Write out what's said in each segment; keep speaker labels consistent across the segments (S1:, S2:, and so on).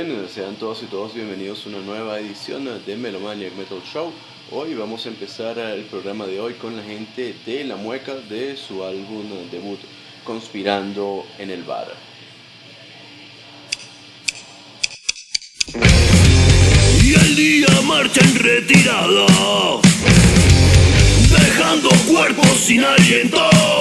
S1: Bien, sean todos y todos bienvenidos a una nueva edición de Melomaniac Metal Show. Hoy vamos a empezar el programa de hoy con la gente de La Mueca de su álbum debut Conspirando en el Bar.
S2: Y el día marcha en retirada, dejando cuerpos sin aliento.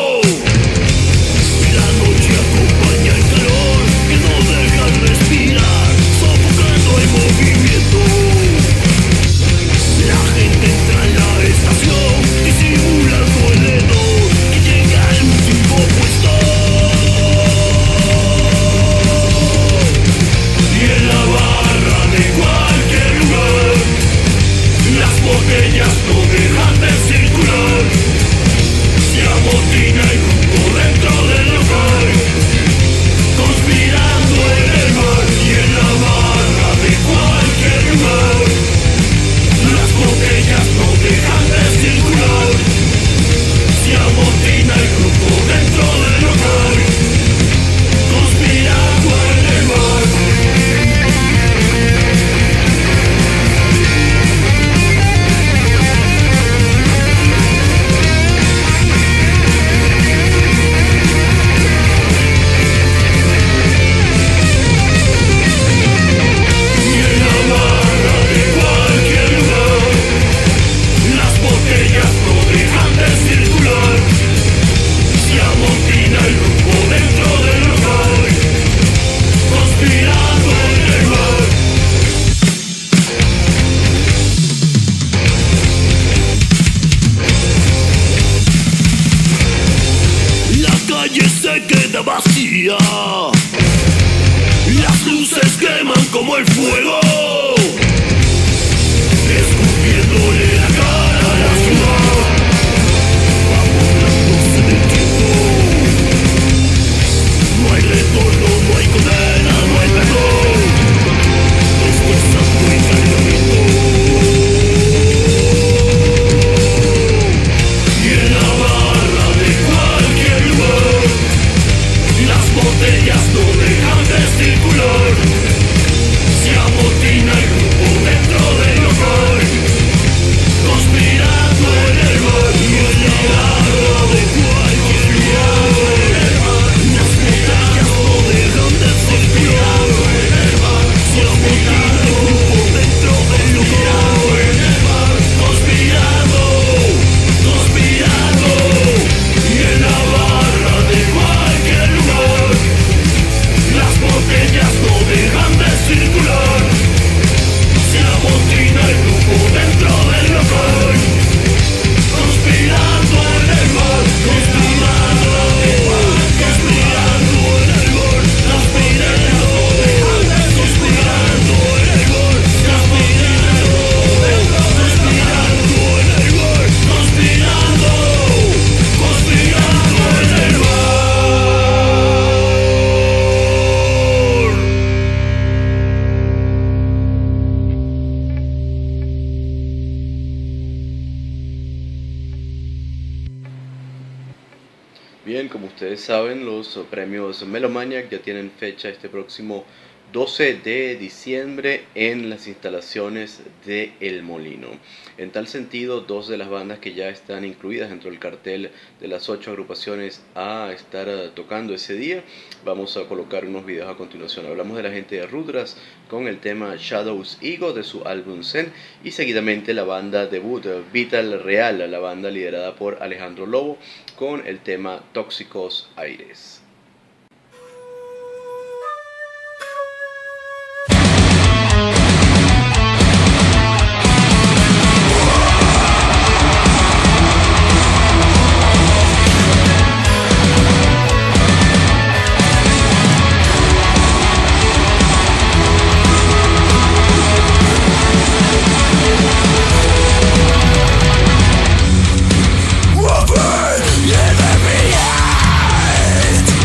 S2: La noche acompaña el calor que no deja respirar, sofocando el movimiento. La gente entra en la estación, disimulando el dedo, y llega el último puesto. Y en la barra de cualquier lugar, las botellas no dejan de circular. Se amotina el grupo dentro del local, conspirando en el bar. Y en la barra de cualquier lugar, las botellas no dejan de circular. Se amotina el grupo dentro del local, conspirando en el bar. Se queda vacía, las luces queman como el fuego, escupiéndole la cara a la ciudad, va burlándose del tiempo. No hay retorno, no hay condena, no hay perdón. Esto es santo y cargamento. Y en la barra de cualquier lugar, las botellas no dejan de circular. Se amotina el grupo dentro del local, conspirando en el bar. Y en la barra de cualquier lugar, las botellas no dejan de circular. Se amotina el grupo dentro del local, conspirando, conspirando. Y en la barra de cualquier lugar, las botellas no dejan de circular. Se amotina el grupo dentro del local, conspirando en el bar, conspirando en el bar, conspirando en el bar, conspirando, conspirando en el bar, conspirando, conspirando en el bar, conspirando, conspirando en el bar.
S1: Bien, como ustedes saben, los premios Melomaniac ya tienen fecha este próximo 12 de diciembre en las instalaciones de El Molino. En tal sentido, dos de las bandas que ya están incluidas dentro del cartel de las 8 agrupaciones a estar tocando ese día, vamos a colocar unos videos a continuación. Hablamos de la gente de Rudras con el tema Shadows Ego de su álbum Zen, y seguidamente la banda debut Vital Real, la banda liderada por Alejandro Lobo, con el tema Tóxicos Aires.
S2: Revenge in every eye.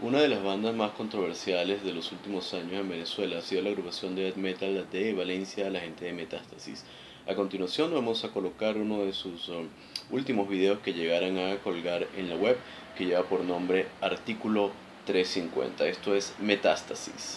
S1: Una de las bandas más controversiales de los últimos años en Venezuela ha sido la agrupación de death metal de Valencia, la gente de Metástasis. A continuación vamos a colocar uno de sus últimos videos que llegaran a colgar en la web, que lleva por nombre Artículo 350. Esto es Metástasis.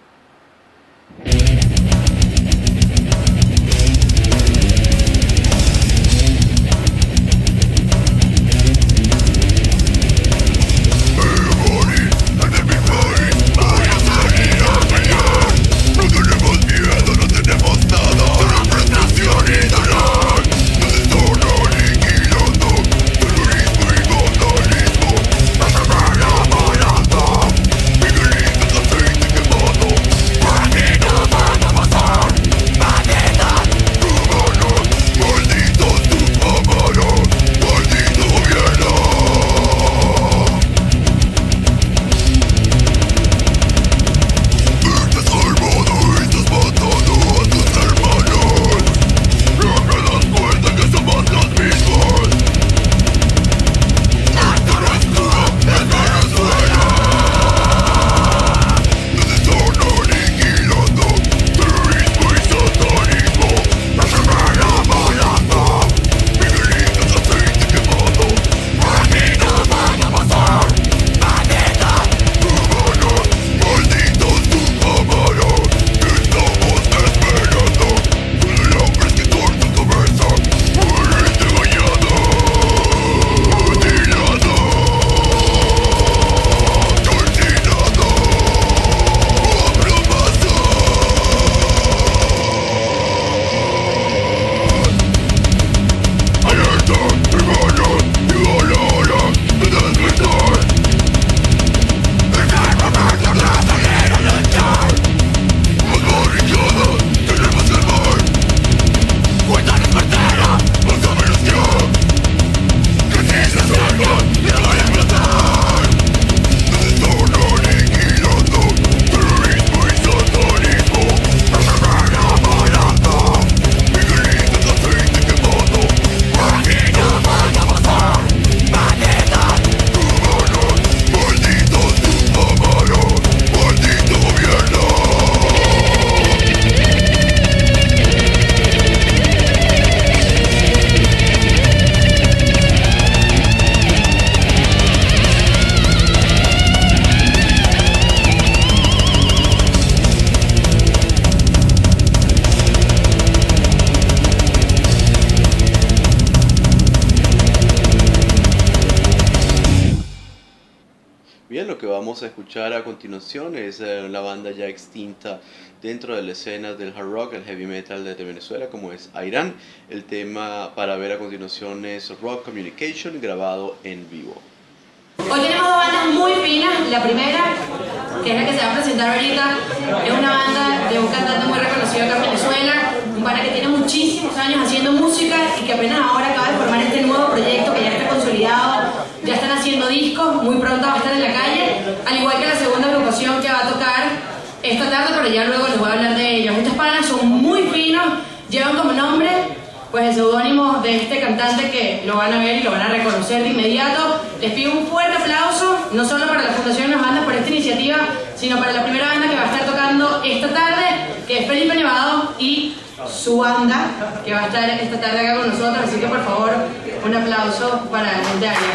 S1: Bien, lo que vamos a escuchar a continuación es la banda ya extinta dentro de la escena del hard rock, el heavy metal de Venezuela, como es Airán. El tema para ver a continuación es Rock Communication, grabado en vivo.
S3: Hoy tenemos dos bandas muy finas. La primera, que es la que se va a presentar ahorita, es una banda de un cantante muy reconocido acá en Venezuela, un pana que tiene muchísimos años haciendo música y que apenas ahora acaba de formar este nuevo proyecto que ya está consolidado. Ya están haciendo discos, muy pronto va a estar en la calle, al igual que la segunda agrupación que va a tocar esta tarde, pero ya luego les voy a hablar de ellos. Estos panas son muy finos, llevan como nombre pues el seudónimo de este cantante, que lo van a ver y lo van a reconocer de inmediato. Les pido un fuerte aplauso, no solo para la Fundación Las Bandas por esta iniciativa, sino para la primera banda que va a estar tocando esta tarde, que es Felipe Nevado y su banda, que va a estar esta tarde acá con nosotros. Así que por favor, un aplauso para la gente de área.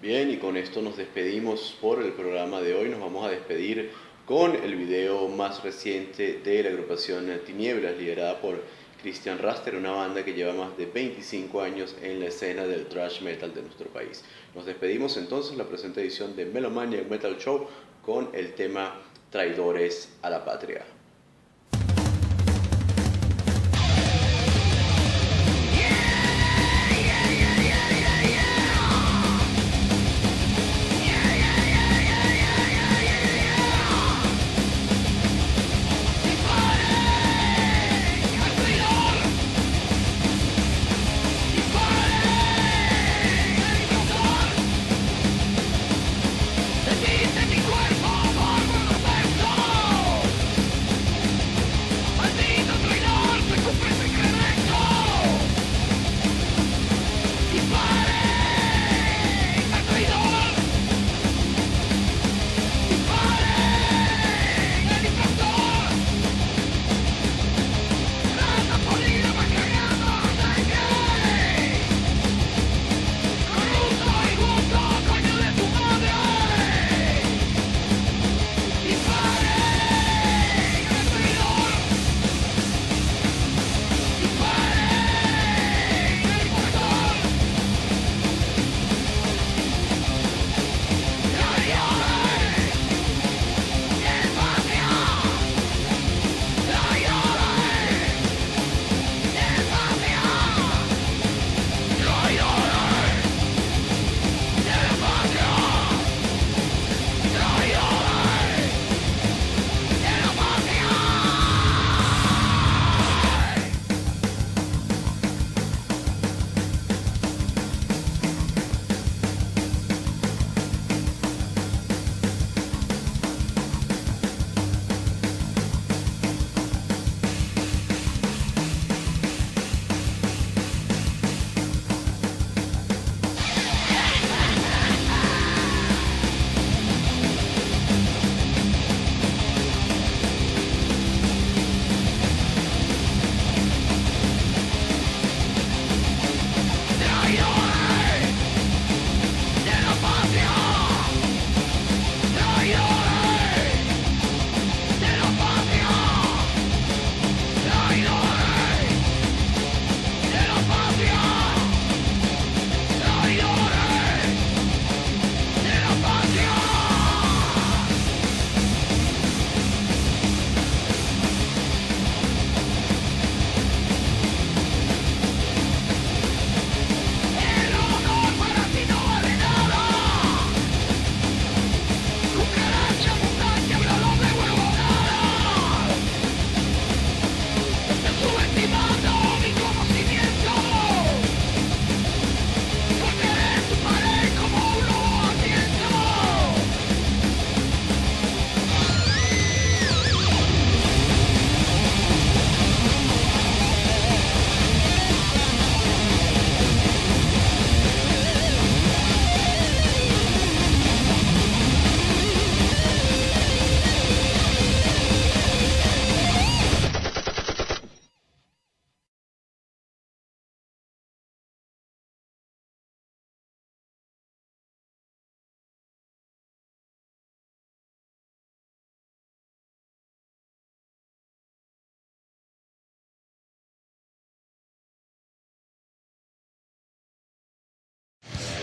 S1: Bien, y con esto nos despedimos por el programa de hoy. Nos vamos a despedir con el video más reciente de la agrupación Tinieblas, liderada por Christian Raster, una banda que lleva más de 25 años en la escena del thrash metal de nuestro país. Nos despedimos entonces la presente edición de Melomaniac Metal Show con el tema Traidores a la Patria.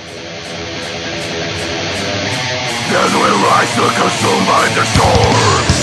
S2: As we rise to consume by the storm,